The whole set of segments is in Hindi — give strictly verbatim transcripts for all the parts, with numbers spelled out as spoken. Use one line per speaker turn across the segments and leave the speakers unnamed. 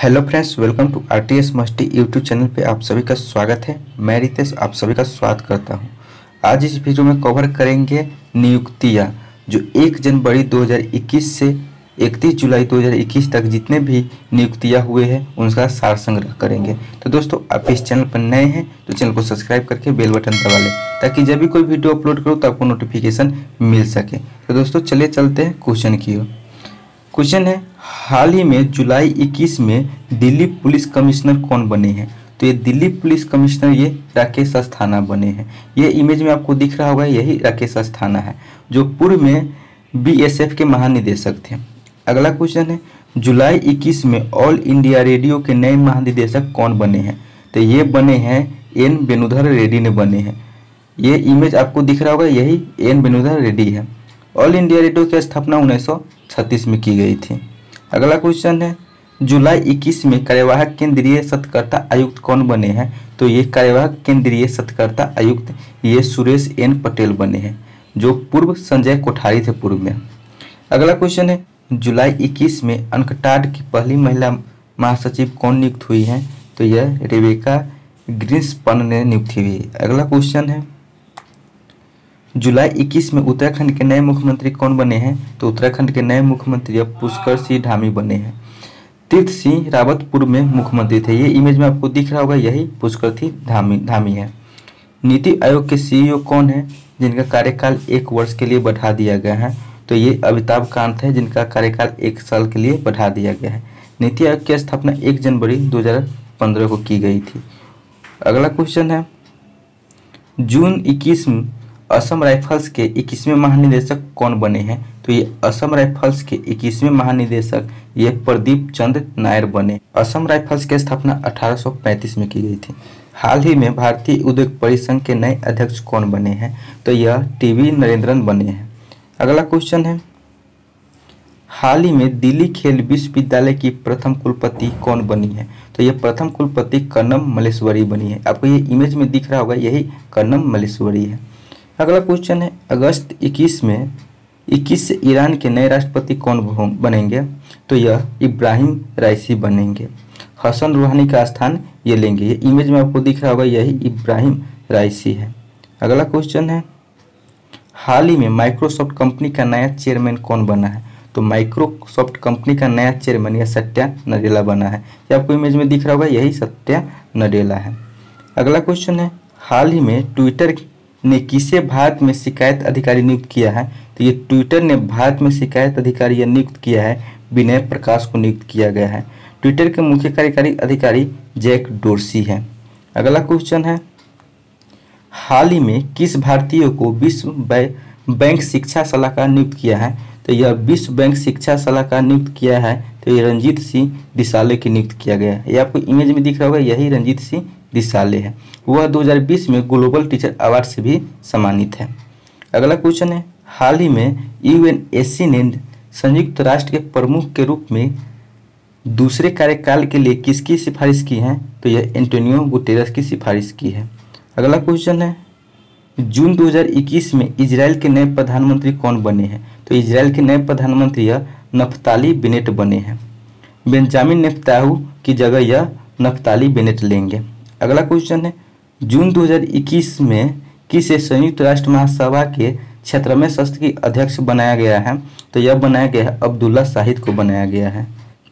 Hello friends, welcome to R T S मस्ती यूट्यूब चैनल पे आप सभी का स्वागत है। मैं रितेश आप सभी का स्वागत करता हूं। आज इस वीडियो में कवर करेंगे नियुक्तियां जो एक जनवरी दो हज़ार इक्कीस से इकतीस जुलाई दो हज़ार इक्कीस तक जितने भी नियुक्तियां हुए हैं उनका सार संग्रह करेंगे। तो दोस्तों, आप इस चैनल पर नए हैं तो चैनल को सब्सक्राइब करके बेल बटन दबा लें ताकि जब भी कोई वीडियो अपलोड करूँ तो आपको नोटिफिकेशन मिल सके। तो दोस्तों चलिए चलते हैं क्वेश्चन की ओर। क्वेश्चन है, हाल ही में जुलाई इक्कीस में दिल्ली पुलिस कमिश्नर कौन बने हैं? तो ये दिल्ली पुलिस कमिश्नर ये राकेश अस्थाना बने हैं। ये इमेज में आपको दिख रहा होगा, यही राकेश अस्थाना है जो पूर्व में बी एस एफ के महानिदेशक थे। अगला क्वेश्चन है, जुलाई इक्कीस में ऑल इंडिया रेडियो के नए महानिदेशक कौन बने हैं? तो ये बने हैं एन वेणुधर रेड्डी ने बने हैं। ये इमेज आपको दिख रहा होगा, यही एन वेणुधर रेड्डी है। ऑल इंडिया रेडियो की स्थापना उन्नीस सौ छत्तीस में की गई थी। अगला क्वेश्चन है, जुलाई इक्कीस में कार्यवाहक केंद्रीय सत्कर्ता आयुक्त कौन बने हैं? तो ये कार्यवाहक केंद्रीय सत्कर्ता आयुक्त ये सुरेश एन पटेल बने हैं जो पूर्व संजय कोठारी थे पूर्व में। अगला क्वेश्चन है, जुलाई इक्कीस में अनकटाड की पहली महिला महासचिव कौन नियुक्त हुई है? तो यह रेबेका ग्रीन्सपन ने नियुक्त हुई है। अगला क्वेश्चन है, जुलाई इक्कीस में उत्तराखंड के नए मुख्यमंत्री कौन बने हैं? तो उत्तराखंड के नए मुख्यमंत्री अब पुष्कर सिंह धामी बने हैं। तीर्थ सिंह रावत पूर्व में मुख्यमंत्री थे। ये इमेज में आपको दिख रहा होगा, यही पुष्कर सिंह धामी धामी है। नीति आयोग के सी ई ओ कौन है जिनका कार्यकाल एक वर्ष के लिए बढ़ा दिया गया है? तो ये अमिताभ कांत है जिनका कार्यकाल एक साल के लिए बढ़ा दिया गया है। नीति आयोग की स्थापना एक जनवरी दो हजार पंद्रह को की गई थी। अगला क्वेश्चन है, जून इक्कीस में असम राइफल्स के इक्कीसवें महानिदेशक कौन बने हैं? तो ये असम राइफल्स के इक्कीसवें महानिदेशक ये प्रदीप चंद्र नायर बने। असम राइफल्स की स्थापना अठारह सौ पैंतीस में की गई थी। हाल ही में भारतीय उद्योग परिसंघ के नए अध्यक्ष कौन बने हैं? तो यह टी वी नरेंद्रन बने हैं। अगला क्वेश्चन है, हाल ही में दिल्ली खेल विश्वविद्यालय की प्रथम कुलपति कौन बनी है? तो यह प्रथम कुलपति कर्नम मल्लेश्वरी बनी है। आपको ये इमेज में दिख रहा होगा, यही कर्नम मल्लेश्वरी है। अगला क्वेश्चन है, अगस्त इक्कीस में इक्कीस से ईरान के नए राष्ट्रपति कौन बनेंगे? तो यह इब्राहिम राइसी बनेंगे। हसन रूहानी का स्थान ये लेंगे। ये इमेज में आपको दिख रहा होगा, यही इब्राहिम राइसी है। अगला क्वेश्चन है, हाल ही में माइक्रोसॉफ्ट कंपनी का नया चेयरमैन कौन बना है? तो माइक्रोसॉफ्ट कंपनी का नया चेयरमैन यह सत्या नडेला बना है। ये आपको इमेज में दिख रहा होगा, यही सत्या नडेला है। अगला क्वेश्चन है, हाल ही में ट्विटर ने किसे भारत में शिकायत अधिकारी नियुक्त किया है? तो ये ट्विटर ने भारत में शिकायत अधिकारी नियुक्त किया है विनय प्रकाश को नियुक्त किया गया है। ट्विटर के मुख्य कार्यकारी अधिकारी जैक डोर्सी है। अगला क्वेश्चन है, हाल ही में किस भारतीय को विश्व बैंक शिक्षा सलाहकार नियुक्त किया है? तो यह विश्व बैंक शिक्षा सलाहकार नियुक्त किया है तो ये रंजीत सिंह दिसाले की नियुक्त किया गया है। ये आपको इमेज में दिख रहा होगा, यही रंजीत सिंह दिसाले है। वह दो हज़ार बीस में ग्लोबल टीचर अवार्ड से भी सम्मानित है। अगला क्वेश्चन है, हाल ही में यू एन एस सी ने संयुक्त राष्ट्र के प्रमुख के रूप में दूसरे कार्यकाल के लिए किसकी सिफारिश की है? तो यह एंटोनियो गुटेरस की सिफारिश की है। अगला क्वेश्चन है, जून दो हज़ार इक्कीस में इजराइल के नए प्रधानमंत्री कौन बने हैं? तो इजराइल के नए प्रधानमंत्री यह नफ्ताली बेनेट बने हैं। बेंजामिन नेतन्याहू की जगह यह नफ्ताली बेनेट लेंगे। अगला क्वेश्चन है, जून दो हज़ार इक्कीस में किसे संयुक्त राष्ट्र महासभा के क्षेत्रमय सत्र की अध्यक्ष बनाया गया है? तो यह बनाया गया है अब्दुल्ला शाहिद को बनाया गया है।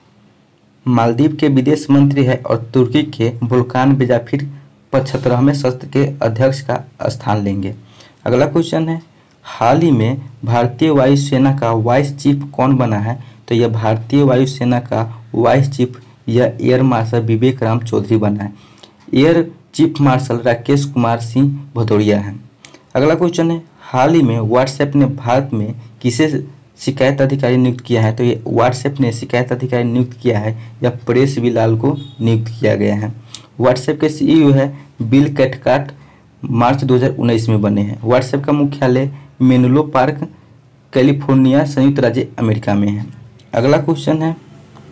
मालदीव के विदेश मंत्री है और तुर्की के वोल्कान बेजाफिर पचहत्तरवें सत्र के अध्यक्ष का स्थान लेंगे। अगला क्वेश्चन है, हाल ही में भारतीय वायुसेना का वाइस चीफ कौन बना है? तो यह भारतीय वायुसेना का वाइस चीफ यह एयर मार्शल विवेक राम चौधरी बना है। Air chief marshal Rakesh Kumar Singh Bhadauria है। अगला क्वेश्चन है, हाल ही में व्हाट्सएप ने भारत में किसे शिकायत अधिकारी नियुक्त किया है? तो ये व्हाट्सएप ने शिकायत अधिकारी नियुक्त किया है या प्रेस बिलाल को नियुक्त किया गया है। व्हाट्सएप के सी ई ओ है बिल कैथकार्ट, मार्च दो हज़ार उन्नीस में बने हैं। व्हाट्सएप का मुख्यालय मेनुलो पार्क, कैलिफोर्निया, संयुक्त राज्य अमेरिका में है। अगला क्वेश्चन है,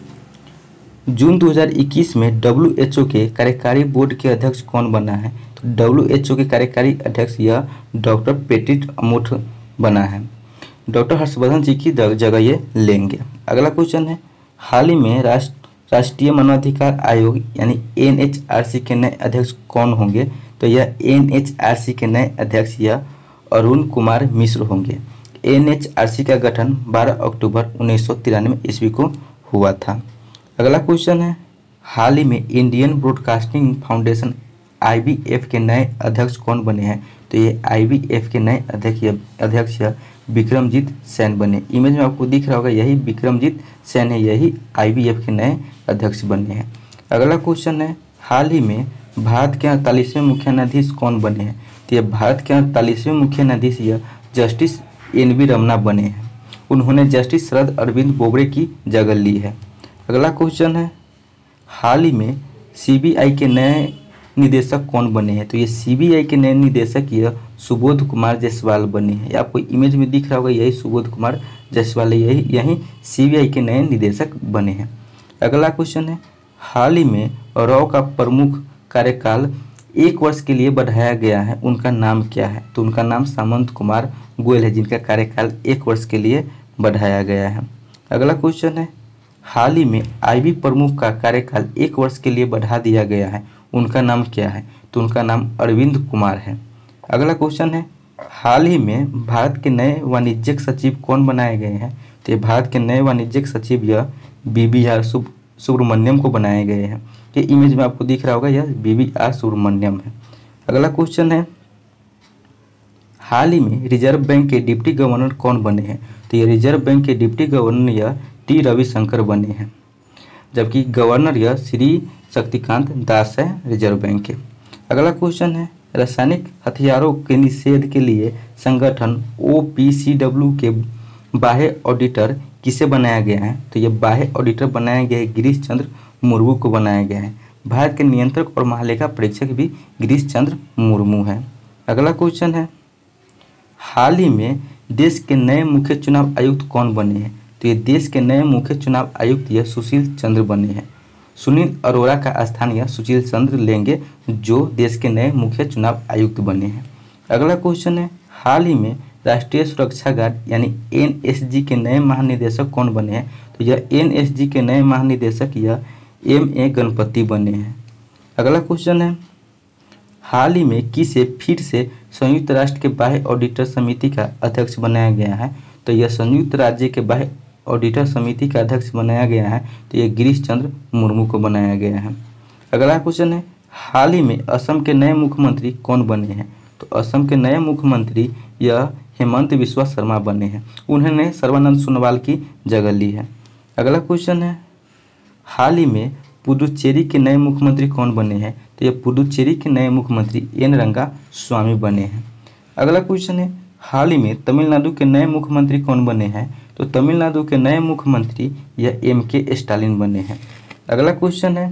जून दो हज़ार इक्कीस में डब्ल्यू एच ओ के कार्यकारी बोर्ड के अध्यक्ष कौन बना है? तो डब्ल्यू एच ओ के कार्यकारी अध्यक्ष यह डॉक्टर पेट्रिक अमोठ बना है। डॉक्टर हर्षवर्धन जी की जगह ये लेंगे। अगला क्वेश्चन है, हाल ही में राष्ट्र राष्ट्रीय मानवाधिकार आयोग यानी एन एच आर सी के नए अध्यक्ष कौन होंगे? तो यह एन एच आर सी के नए अध्यक्ष यह अरुण कुमार मिश्र होंगे। एन एच आर सी का गठन बारह अक्टूबर उन्नीस सौ तिरानवे ईस्वी को हुआ था। अगला क्वेश्चन है, हाल ही में Indian broadcasting foundation I B F के नए अध्यक्ष कौन बने हैं? तो ये आई बी एफ के नए अध्यक्ष अध्यक्ष विक्रमजीत सेन बने। इमेज में आपको दिख रहा होगा, यही विक्रमजीत सेन है, यही आई बी एफ के नए अध्यक्ष बने हैं। अगला क्वेश्चन है, हाल ही में भारत के अड़तालीसवें मुख्य न्यायाधीश कौन बने हैं? तो ये भारत के अड़तालीसवें मुख्य न्यायाधीश यह जस्टिस एन वी रमना बने हैं। उन्होंने जस्टिस शरद अरविंद बोबड़े की जगह ली है। अगला क्वेश्चन है, हाल ही में सी बी आई के नए निदेशक कौन बने हैं? तो ये सी बी आई के नए निदेशक यह सुबोध कुमार जायसवाल बने हैं। ये आपको इमेज में दिख रहा होगा, यही सुबोध कुमार जायसवाल, यही यही सी बी आई के नए निदेशक बने हैं। अगला क्वेश्चन है, हाल ही में रॉ का प्रमुख कार्यकाल एक वर्ष के लिए बढ़ाया गया है, उनका नाम क्या है? तो उनका नाम सामंत कुमार गोयल है, जिनका कार्यकाल एक वर्ष के लिए बढ़ाया गया है। अगला क्वेश्चन है, हाल ही में आई बी प्रमुख का कार्यकाल एक वर्ष के लिए बढ़ा दिया गया है, उनका नाम क्या है? तो उनका नाम अरविंद कुमार है। अगला क्वेश्चन है, हाल ही में भारत के नए वाणिज्यिक सचिव कौन बनाए गए हैं? तो ये भारत के नए वाणिज्यिक सचिव यह बी बी आर सुब्रमण्यम को बनाए गए हैं। ये इमेज में आपको दिख रहा होगा, यह बी बी आर सुब्रमण्यम है। अगला क्वेश्चन है, हाल ही में रिजर्व बैंक के डिप्टी गवर्नर कौन बने हैं? तो ये रिजर्व बैंक के डिप्टी गवर्नर यह टी रविशंकर बने हैं, जबकि गवर्नर यह श्री शक्तिकांत दास है रिजर्व बैंक के। अगला क्वेश्चन है, रासायनिक हथियारों के निषेध के लिए संगठन ओ पी सी डब्ल्यू के बाह्य ऑडिटर किसे बनाया गया है? तो ये बाह्य ऑडिटर बनाया गया है गिरीश चंद्र मुर्मू को बनाया गया है। भारत के नियंत्रक और महालेखा परीक्षक भी गिरीश चंद्र मुर्मू है। अगला क्वेश्चन है, हाल ही में देश के नए मुख्य चुनाव आयुक्त कौन बने हैं? तो ये देश के नए मुख्य चुनाव आयुक्त यह सुशील चंद्र बने हैं। सुनील अरोड़ा का स्थान यह सुशील चंद्र लेंगे, जो देश के नए मुख्य चुनाव आयुक्त बने हैं। अगला क्वेश्चन है, हाल ही में राष्ट्रीय सुरक्षा गार्ड यानी एन एस जी के नए महानिदेशक कौन बने हैं? तो यह एन एस जी के नए महानिदेशक यह एम ए गणपति बने हैं। अगला क्वेश्चन है, हाल ही में किसे फिर से संयुक्त राष्ट्र के बाह्य ऑडिटर समिति का अध्यक्ष बनाया गया है? तो यह संयुक्त राज्य के बाह्य ऑडिटर समिति का अध्यक्ष बनाया गया है, तो यह गिरीश चंद्र मुर्मू को बनाया गया है। अगला क्वेश्चन है, हाल ही में असम के नए मुख्यमंत्री कौन बने हैं? तो असम के नए मुख्यमंत्री यह हेमंत बिस्वा शर्मा बने हैं। उन्होंने सर्बानंद सोनोवाल की जगह ली है। अगला क्वेश्चन है, हाल ही में पुडुचेरी के नए मुख्यमंत्री कौन बने हैं? तो यह पुडुचेरी के नए मुख्यमंत्री एन रंगा स्वामी बने हैं। अगला क्वेश्चन है, हाल ही में तमिलनाडु के नए मुख्यमंत्री कौन बने हैं? तो तमिलनाडु के नए मुख्यमंत्री यह एम के स्टालिन बने हैं। अगला क्वेश्चन है,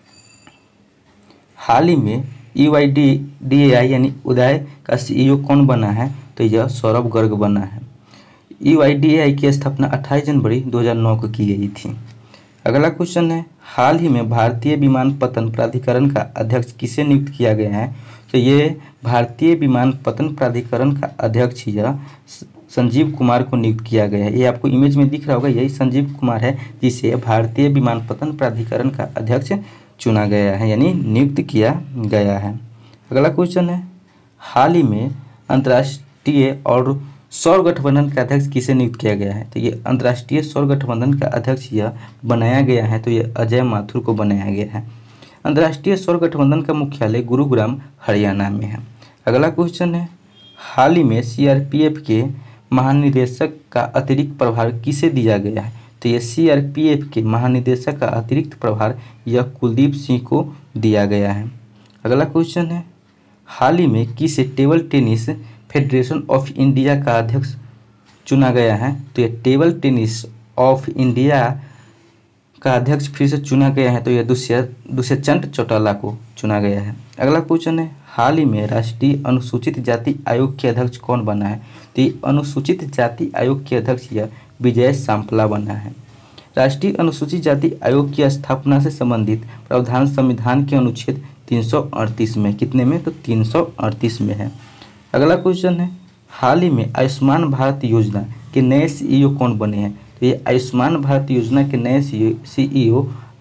हाल ही में U I D A I आई यानी उदय का सी ई ओ कौन बना है? तो यह सौरभ गर्ग बना है। यू आई डी ए आई की स्थापना अट्ठाईस जनवरी दो हज़ार नौ को की गई थी। अगला क्वेश्चन है, हाल ही में भारतीय विमानपत्तन प्राधिकरण का अध्यक्ष किसे नियुक्त किया गया है? तो ये भारतीय विमानपत्तन प्राधिकरण का अध्यक्ष यह संजीव कुमार को नियुक्त किया गया है। ये आपको इमेज में दिख रहा होगा, यही संजीव कुमार है जिसे भारतीय विमानपत्तन प्राधिकरण का अध्यक्ष चुना गया है यानी नियुक्त किया गया है। अगला क्वेश्चन है, हाल ही में अंतर्राष्ट्रीय और सौर गठबंधन का अध्यक्ष किसे नियुक्त किया गया है? तो ये अंतर्राष्ट्रीय सौर गठबंधन का अध्यक्ष यह बनाया गया है, तो ये अजय माथुर को बनाया गया है। अंतर्राष्ट्रीय सौर गठबंधन का मुख्यालय गुरुग्राम हरियाणा में है। अगला क्वेश्चन है, हाल ही में सी आर पी एफ के महानिदेशक का अतिरिक्त प्रभार किसे दिया गया है? तो ये सी आर पी एफ के महानिदेशक का अतिरिक्त प्रभार यह कुलदीप सिंह को दिया गया है। अगला क्वेश्चन है, हाल ही में किसे table tennis federation of India का अध्यक्ष चुना गया है? तो यह टेबल टेनिस ऑफ इंडिया का अध्यक्ष फिर से चुना गया है, तो यह दुष्य दुष्यंत चौटाला को चुना गया है। अगला क्वेश्चन है, हाल ही में राष्ट्रीय अनुसूचित जाति आयोग के अध्यक्ष कौन बना है? तो ये अनुसूचित जाति आयोग के अध्यक्ष यह विजय सांपला बना है। राष्ट्रीय अनुसूचित जाति आयोग की स्थापना से संबंधित प्रावधान संविधान के अनुच्छेद तीन सौ अड़तीस में, कितने में? तो तीन सौ अड़तीस में है। अगला क्वेश्चन है, हाल ही में आयुष्मान भारत योजना के नए सी ई ओ कौन बने हैं? तो ये आयुष्मान भारत योजना के नए C E O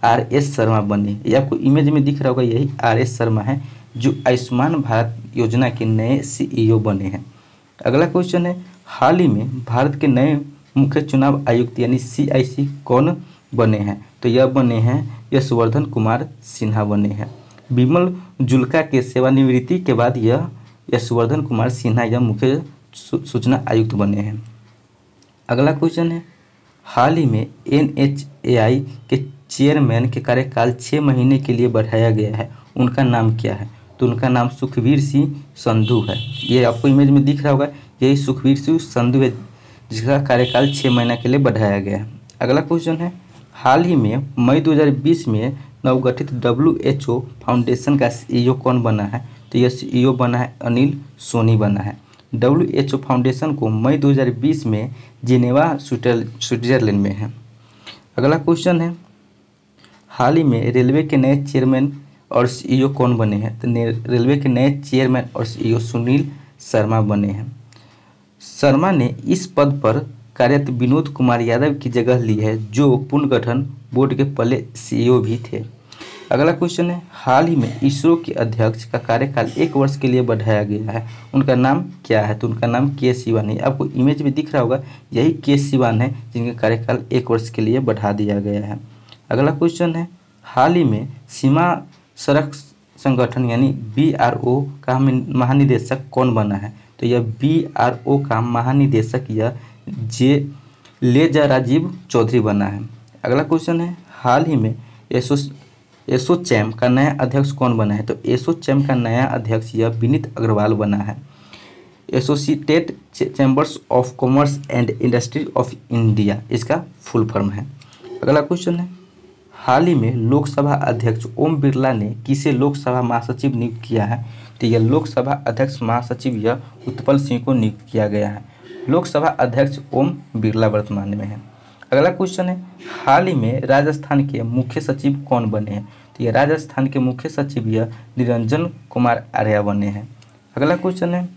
R S Sharma बने। ये आपको इमेज में दिख रहा होगा, यही आर एस शर्मा है जो आयुष्मान भारत योजना के नए सीईओ बने हैं। अगला क्वेश्चन है, हाल ही में भारत के नए मुख्य चुनाव आयुक्त यानी सीआईसी कौन बने हैं? तो यह बने हैं यशवर्धन कुमार सिन्हा बने हैं। बिमल जुल्का के सेवानिवृत्ति के बाद यह यशवर्धन कुमार सिन्हा यह मुख्य सूचना आयुक्त बने हैं। अगला क्वेश्चन है, हाल ही में एन एच ए आई के चेयरमैन के कार्यकाल छः महीने के लिए बढ़ाया गया है, उनका नाम क्या है? तो उनका नाम सुखबीर सिंह संधू है। ये आपको इमेज में दिख रहा होगा, यही सुखबीर सिंह संधू है जिसका कार्यकाल छः महीने के लिए बढ़ाया गया है। अगला क्वेश्चन है, हाल ही में मई दो हज़ार बीस में नवगठित डब्ल्यू एच ओ फाउंडेशन का सीईओ कौन बना है? तो यह सीईओ बना है अनिल सोनी बना है। डब्ल्यू एच ओ फाउंडेशन को मई दो हज़ार बीस में जिनेवा स्विट्जरलैंड में है। अगला क्वेश्चन है, हाल ही में रेलवे के नए चेयरमैन और सीईओ कौन बने हैं? तो रेलवे के नए चेयरमैन और सीईओ सुनील शर्मा बने हैं। शर्मा ने इस पद पर कार्यरत विनोद कुमार यादव की जगह ली है जो पुनर्गठन बोर्ड के पहले सीईओ भी थे। अगला क्वेश्चन है, हाल ही में इसरो के अध्यक्ष का कार्यकाल एक वर्ष के लिए बढ़ाया गया है, उनका नाम क्या है? तो उनका नाम के सिवान है। आपको इमेज में दिख रहा होगा, यही के सिवान है जिनका कार्यकाल एक वर्ष के लिए बढ़ा दिया गया है। अगला क्वेश्चन है, हाल ही में सीमा सड़क संगठन यानी बी आर ओ का महानिदेशक कौन बना है? तो यह बी आर ओ का महानिदेशक यह जे लेजा राजीव चौधरी बना है। अगला क्वेश्चन है, हाल ही में एसो एसोचैम का नया अध्यक्ष कौन बना है? तो एसोचैम का नया अध्यक्ष यह विनीत अग्रवाल बना है। Associated chambers of commerce and industry of India इसका फुल फॉर्म है। अगला क्वेश्चन है, हाल ही में लोकसभा अध्यक्ष ओम बिरला ने किसे लोकसभा महासचिव नियुक्त किया है? तो यह लोकसभा अध्यक्ष महासचिव यह उत्पल सिंह को नियुक्त किया गया है। लोकसभा अध्यक्ष ओम बिरला वर्तमान में है। अगला क्वेश्चन है, हाल ही में राजस्थान के मुख्य सचिव कौन बने हैं? तो यह राजस्थान के मुख्य सचिव यह निरंजन कुमार आर्या बने हैं। अगला क्वेश्चन है,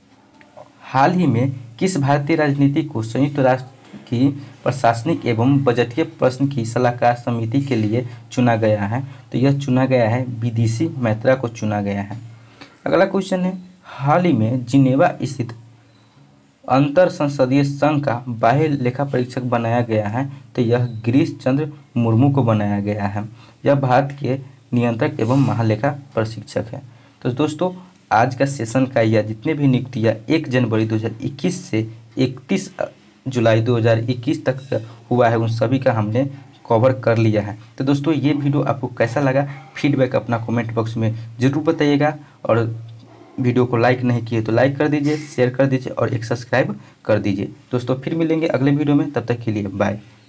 हाल ही में किस भारतीय राजनीति को संयुक्त राष्ट्र की प्रशासनिक एवं बजटीय प्रश्न की सलाहकार समिति के लिए चुना गया है? तो यह चुना गया है विदिशा मैत्रा को चुना गया है। अगला क्वेश्चन है, हाल ही में जिनेवा स्थित अंतर संसदीय संघ का बाह्य लेखा परीक्षक बनाया गया है? तो यह गिरीश चंद्र मुर्मू को बनाया गया है। यह भारत के नियंत्रक एवं महालेखा प्रशिक्षक है। तो दोस्तों, आज का सेशन का यह जितने भी नियुक्तियाँ एक जनवरी दो हज़ार इक्कीस से इकतीस जुलाई दो हज़ार इक्कीस तक हुआ है, उन सभी का हमने कवर कर लिया है। तो दोस्तों, ये वीडियो आपको कैसा लगा, फीडबैक अपना कमेंट बॉक्स में ज़रूर बताइएगा। और वीडियो को लाइक नहीं किए तो लाइक कर दीजिए, शेयर कर दीजिए और एक सब्सक्राइब कर दीजिए। दोस्तों, फिर मिलेंगे अगले वीडियो में, तब तक के लिए बाय।